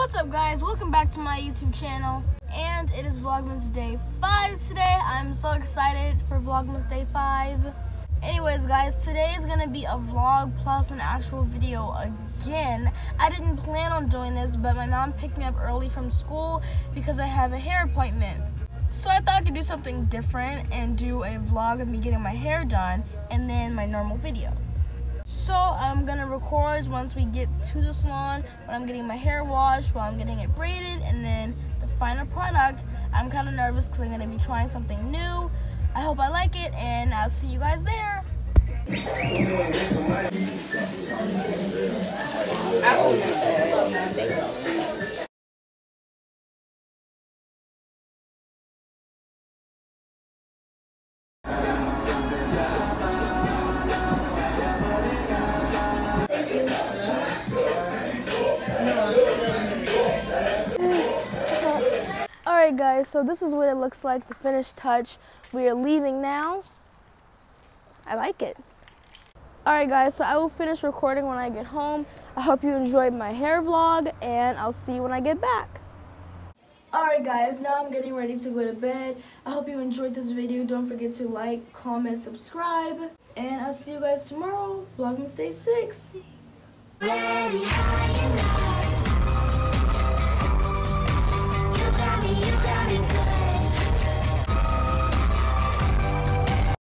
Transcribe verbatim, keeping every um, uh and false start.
What's up, guys? Welcome back to my YouTube channel, and it is Vlogmas Day five today. I'm so excited for Vlogmas Day five. Anyways, guys, today is gonna be a vlog plus an actual video again. I didn't plan on doing this, but my mom picked me up early from school because I have a hair appointment. So I thought I could do something different and do a vlog of me getting my hair done and then my normal video. So I'm gonna record once we get to the salon, when I'm getting my hair washed, while I'm getting it braided, and then the final product. I'm kind of nervous because I'm gonna be trying something new. I hope I like it, and I'll see you guys there. Alright guys, so this is what it looks like, the finished touch. We are leaving now. I like it. Alright guys, so I will finish recording when I get home. I hope you enjoyed my hair vlog, and I'll see you when I get back. Alright guys, now I'm getting ready to go to bed. I hope you enjoyed this video. Don't forget to like, comment, subscribe, and I'll see you guys tomorrow, Vlogmas Day six.